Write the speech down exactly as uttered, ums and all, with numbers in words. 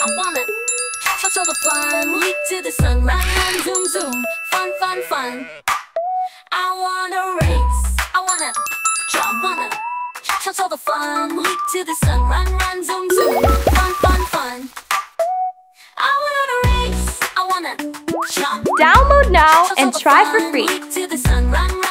wanna shout all the fun, leap to the sun, run, run, zoom, zoom, fun, fun, fun. I wanna race, I wanna jump, wanna shout all the fun, leap to the sun, run, run, zoom, zoom, fun, fun, fun. I wanna race, I wanna jump. Download now and try for free. Leap to the sun, run, run.